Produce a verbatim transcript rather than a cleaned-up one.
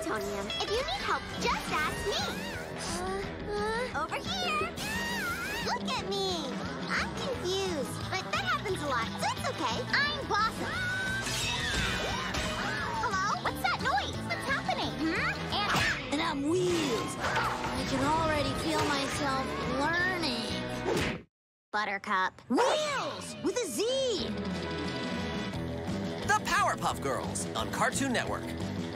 plutonium. If you need help, just ask me. Uh, uh, Over here. Look at me. I'm confused, but that happens a lot, so it's okay. I'm Blossom. Hello? What's that noise? What's happening? Hmm? And, And I'm Wheels. I can already feel myself learning. Buttercup. Wheels! With a Z! The Powerpuff Girls on Cartoon Network.